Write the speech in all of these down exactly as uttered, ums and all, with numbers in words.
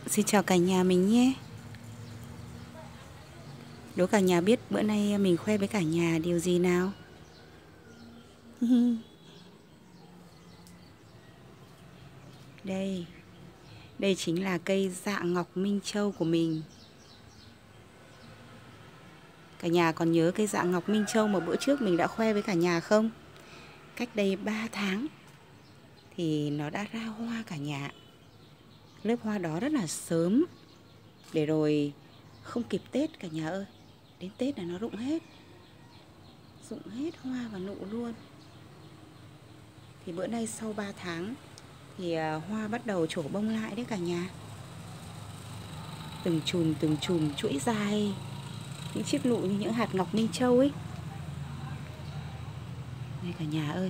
Xin chào cả nhà mình nhé. Đố cả nhà biết bữa nay mình khoe với cả nhà điều gì nào? Đây, đây chính là cây dạ ngọc Minh Châu của mình. Cả nhà còn nhớ cây dạ ngọc Minh Châu mà bữa trước mình đã khoe với cả nhà không? Cách đây ba tháng thì nó đã ra hoa cả nhà. Lớp hoa đó rất là sớm, để rồi không kịp Tết cả nhà ơi. Đến Tết là nó rụng hết. Rụng hết hoa và nụ luôn. Thì bữa nay sau ba tháng thì hoa bắt đầu trổ bông lại đấy cả nhà. Từng chùm từng chùm chuỗi dài, những chiếc nụ như những hạt ngọc Minh Châu ấy. Đây cả nhà ơi.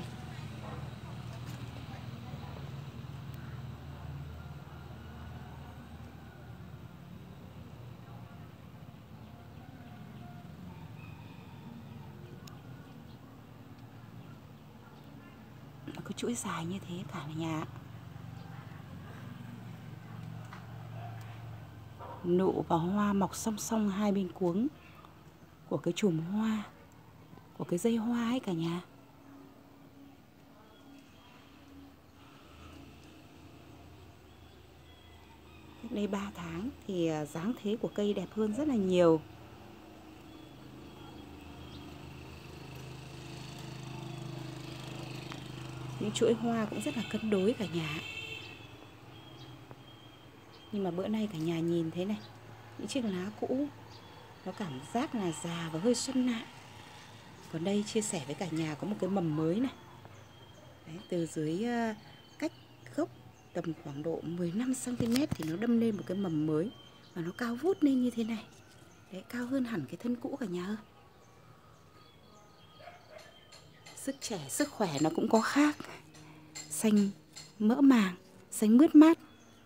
Nó có chuỗi dài như thế cả nhà. Nụ và hoa mọc song song hai bên cuống của cái chùm hoa, của cái dây hoa ấy cả nhà. Cách đây ba tháng thì dáng thế của cây đẹp hơn rất là nhiều. Những chuỗi hoa cũng rất là cân đối cả nhà. Nhưng mà bữa nay cả nhà nhìn thế này, những chiếc lá cũ nó cảm giác là già và hơi xuân nại. Còn đây chia sẻ với cả nhà có một cái mầm mới này. Đấy, từ dưới cách gốc tầm khoảng độ mười lăm xăng ti mét thì nó đâm lên một cái mầm mới và nó cao vút lên như thế này. Đấy, cao hơn hẳn cái thân cũ cả nhà ơi. Sức trẻ, sức khỏe nó cũng có khác. Xanh mỡ màng, xanh mướt mát.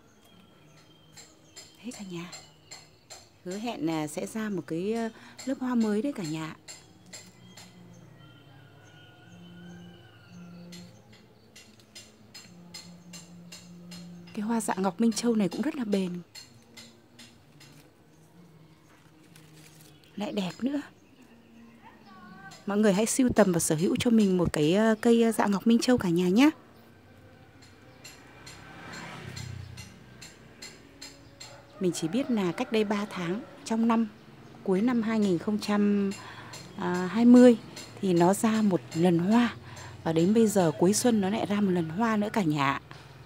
Thế cả nhà. Hứa hẹn là sẽ ra một cái lớp hoa mới đấy cả nhà. Cái hoa dạ ngọc Minh Châu này cũng rất là bền, lại đẹp nữa. Mọi người hãy sưu tầm và sở hữu cho mình một cái cây dạ ngọc Minh Châu cả nhà nhé. Mình chỉ biết là cách đây ba tháng, trong năm, cuối năm hai nghìn không trăm hai mươi thì nó ra một lần hoa. Và đến bây giờ cuối xuân nó lại ra một lần hoa nữa cả nhà.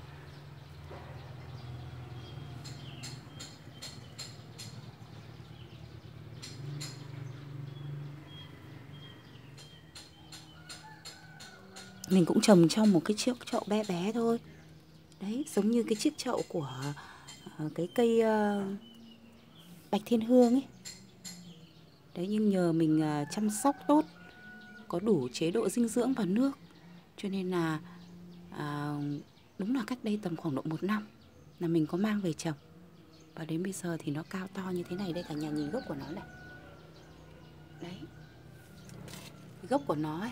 Mình cũng trồng trong một cái chiếc chậu bé bé thôi. Đấy, giống như cái chiếc chậu của cái cây uh, bạch thiên hương ấy. Đấy, nhưng nhờ mình uh, chăm sóc tốt, có đủ chế độ dinh dưỡng và nước, cho nên là uh, đúng là cách đây tầm khoảng độ một năm là mình có mang về trồng. Và đến bây giờ thì nó cao to như thế này đây cả nhà, nhìn gốc của nó này. Đấy, cái gốc của nó ấy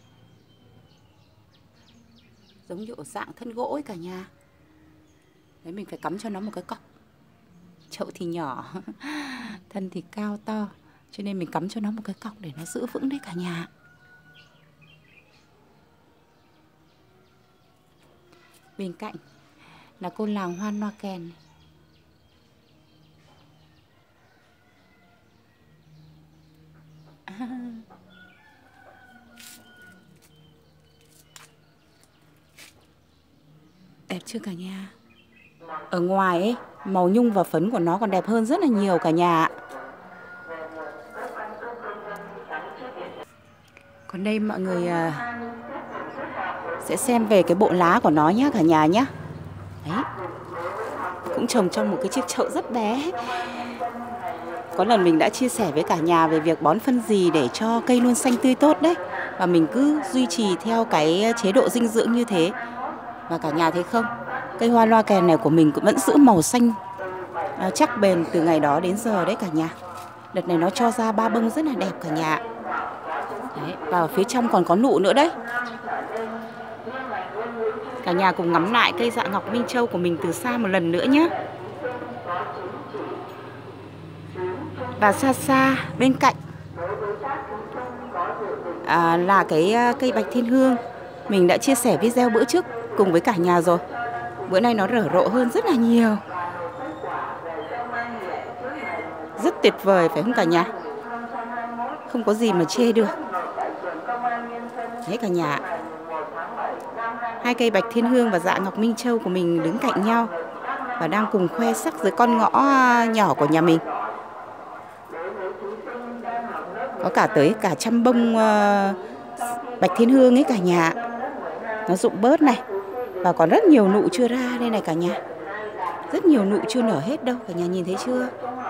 giống như ở dạng thân gỗ ấy cả nhà. Đấy, mình phải cắm cho nó một cái cọc. Chậu thì nhỏ, thân thì cao to, cho nên mình cắm cho nó một cái cọc để nó giữ vững đấy cả nhà. Bên cạnh là côn làng hoa loa kèn. À. Đẹp chưa cả nhà? Ở ngoài ấy, màu nhung và phấn của nó còn đẹp hơn rất là nhiều cả nhà. Còn đây mọi người à, sẽ xem về cái bộ lá của nó nhé cả nhà nhé. Đấy, cũng trồng trong một cái chiếc chậu rất bé. Có lần mình đã chia sẻ với cả nhà về việc bón phân gì để cho cây luôn xanh tươi tốt đấy. Và mình cứ duy trì theo cái chế độ dinh dưỡng như thế. Và cả nhà thấy không, cây hoa loa kèn này của mình cũng vẫn giữ màu xanh à, chắc bền từ ngày đó đến giờ đấy cả nhà. Đợt này nó cho ra ba bông rất là đẹp cả nhà. Đấy, và ở phía trong còn có nụ nữa đấy. Cả nhà cùng ngắm lại cây dạ ngọc Minh Châu của mình từ xa một lần nữa nhé. Và xa xa bên cạnh à, là cái cây bạch thiên hương. Mình đã chia sẻ video bữa trước cùng với cả nhà rồi. Bữa nay nó nở rộ hơn rất là nhiều. Rất tuyệt vời phải không cả nhà? Không có gì mà chê được. Đấy cả nhà. Hai cây bạch thiên hương và dạ ngọc minh châu của mình đứng cạnh nhau và đang cùng khoe sắc dưới con ngõ nhỏ của nhà mình. Có cả tới cả trăm bông uh, bạch thiên hương ấy cả nhà. Nó rụng bớt này. Và còn rất nhiều nụ chưa ra đây này cả nhà. Rất nhiều nụ chưa nở hết đâu. Cả nhà nhìn thấy chưa?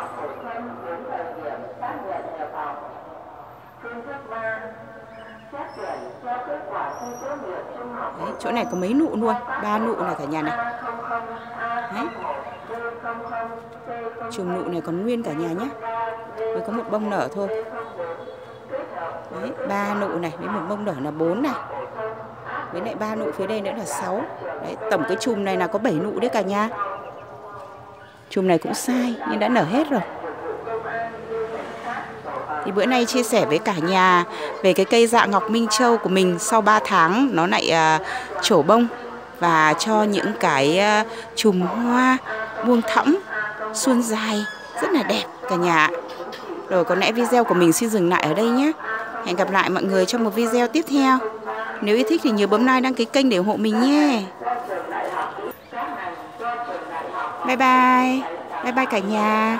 Đấy, chỗ này có mấy nụ luôn. Ba nụ này cả nhà này. Đấy. Chùm nụ này còn nguyên cả nhà nhé. Mới có một bông nở thôi. Đấy, ba nụ này với một bông nở là bốn này. Với lại ba nụ phía đây nữa là sáu. Đấy, tổng cái chùm này là có bảy nụ đấy cả nhà. Chùm này cũng sai nhưng đã nở hết rồi. Thì bữa nay chia sẻ với cả nhà về cái cây dạ ngọc minh châu của mình. Sau ba tháng nó lại uh, trổ bông và cho những cái uh, chùm hoa buông thõng suôn dài rất là đẹp cả nhà. Rồi có lẽ video của mình xin dừng lại ở đây nhé. Hẹn gặp lại mọi người trong một video tiếp theo. Nếu yêu thích thì nhớ bấm like đăng ký kênh để ủng hộ mình nhé. Bye bye. Bye bye cả nhà.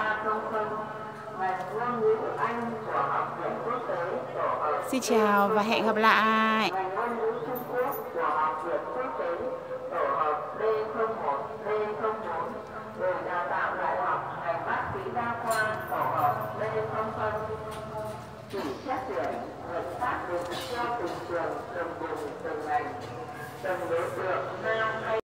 Xin chào và hẹn gặp lại. Chỉ xét tuyển người xác định theo từng trường, từng vùng, từng ngành, từng đối tượng nam hay